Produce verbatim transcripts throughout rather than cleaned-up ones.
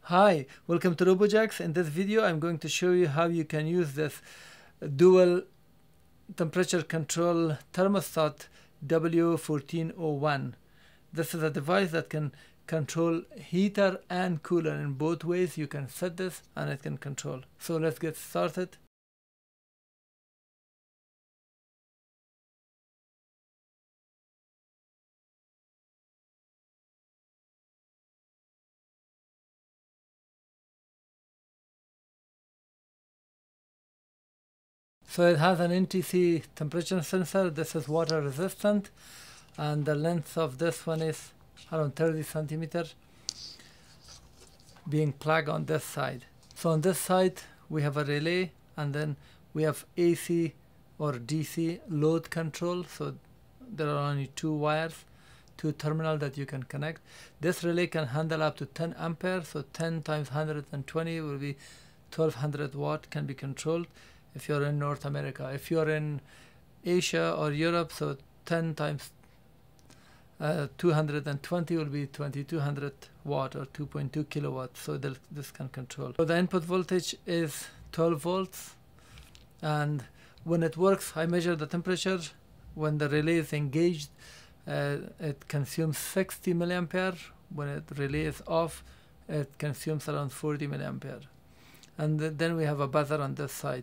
Hi, welcome to Robojax. In this video I'm going to show you how you can use this dual temperature control thermostat W fourteen oh one. This is a device that can control heater and cooler in both ways. You can set this and it can control. So let's get started. So it has an N T C temperature sensor. This is water resistant, and the length of this one is around thirty centimeters, being plugged on this side. So on this side we have a relay, and then we have A C or D C load control. So there are only two wires, two terminals that you can connect. This relay can handle up to ten ampere, so ten times one hundred twenty will be twelve hundred watt, can be controlled if you're in North America. If you're in Asia or Europe, so ten times uh, two hundred twenty will be twenty-two hundred watt or two point two kilowatts. So this can control. So the input voltage is twelve volts, and when it works, I measure the temperature. When the relay is engaged, uh, it consumes sixty milliampere. When it relay is off, it consumes around forty milliampere. And th then we have a buzzer on this side.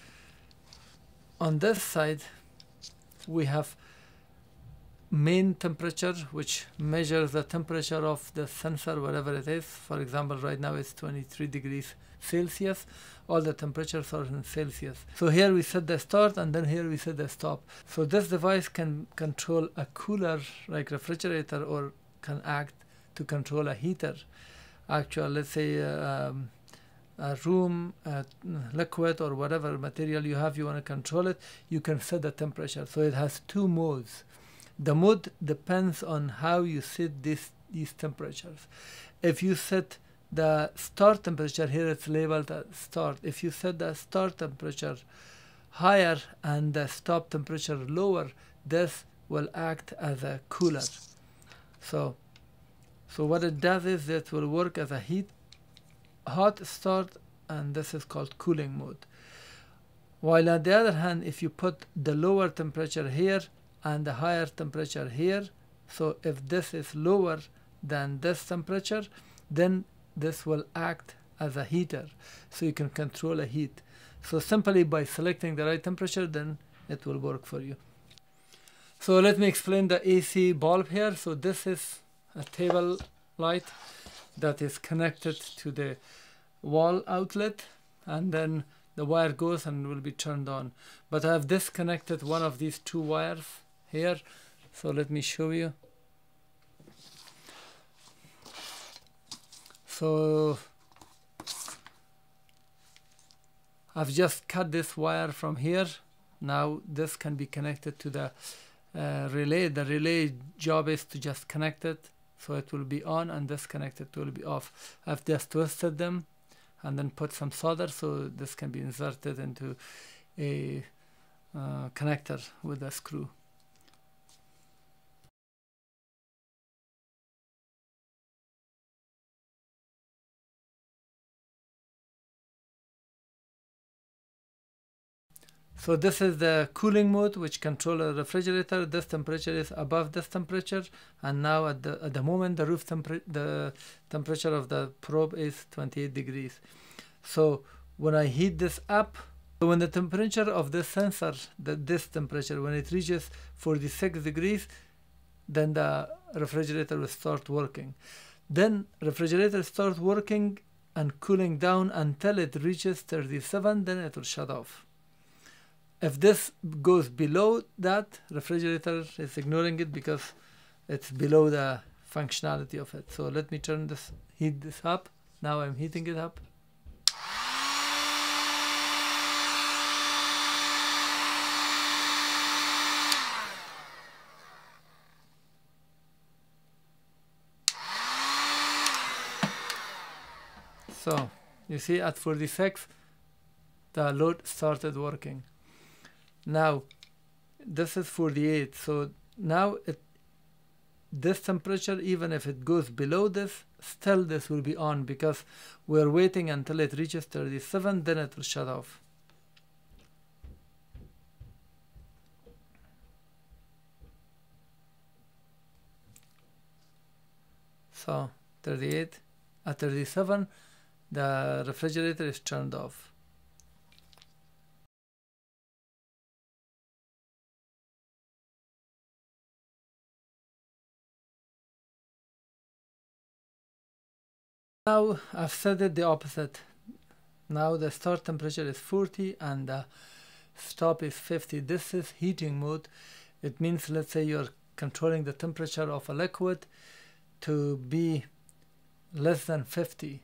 On this side we have main temperature, which measures the temperature of the sensor, whatever it is. For example, right now it's twenty-three degrees Celsius. All the temperatures are in Celsius. So here we set the start, and then here we set the stop. So this device can control a cooler like refrigerator, or can act to control a heater. Actually, let's say uh, um, a room, uh, liquid, or whatever material you have, you want to control it, you can set the temperature. So it has two modes. The mode depends on how you set this, these temperatures. If you set the start temperature, here it's labeled as start. If you set the start temperature higher and the stop temperature lower, this will act as a cooler. So, so what it does is it will work as a heat hot start, and this is called cooling mode. While on the other hand, if you put the lower temperature here and the higher temperature here, so if this is lower than this temperature, then this will act as a heater, so you can control a heat. So simply by selecting the right temperature, then it will work for you. So let me explain the A C bulb here. So this is a table light that is connected to the wall outlet, and then the wire goes and will be turned on. But I have disconnected one of these two wires here, so let me show you. So I've just cut this wire from here. Now this can be connected to the uh, relay. The relay job is to just connect it, so it will be on, and this connected will be off. I've just twisted them and then put some solder, so this can be inserted into a uh, connector with a screw. So this is the cooling mode, which controls a refrigerator. This temperature is above this temperature, and now at the at the moment the roof temperature the temperature of the probe is twenty-eight degrees. So when I heat this up, so when the temperature of this sensor, the, this temperature, when it reaches forty-six degrees, then the refrigerator will start working. Then refrigerator starts working and cooling down until it reaches thirty-seven, then it will shut off. If this goes below that, refrigerator is ignoring it because it's below the functionality of it. So let me turn this, heat this up. Now I'm heating it up. So you see at forty-six, the load started working. Now this is forty-eight, so now it, this temperature, even if it goes below this, still this will be on because we're waiting until it reaches thirty-seven, then it will shut off. So thirty-eight, at thirty-seven the refrigerator is turned off. Now I've set it the opposite. Now the start temperature is forty and the stop is fifty. This is heating mode. It means, let's say you're controlling the temperature of a liquid to be less than fifty.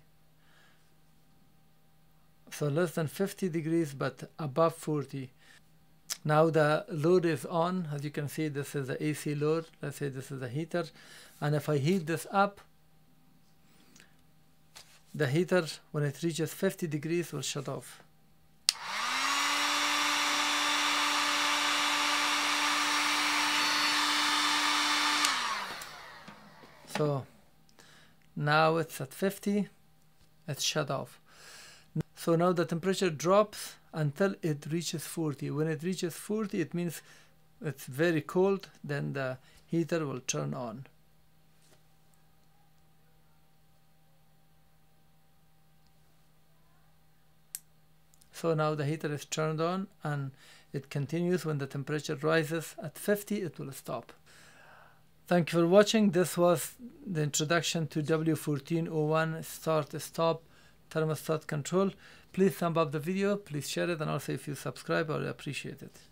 So less than fifty degrees but above forty. Now the load is on. As you can see, this is the A C load. Let's say this is the heater, and if I heat this up, the heater, when it reaches fifty degrees, will shut off. So now it's at fifty, it's shut off. So now the temperature drops until it reaches forty. When it reaches forty, it means it's very cold, then the heater will turn on. So now the heater is turned on and it continues. When the temperature rises at fifty, it will stop. Thank you for watching. This was the introduction to W fourteen oh one Start Stop Thermostat Control. Please thumb up the video, please share it, and also if you subscribe, I would appreciate it.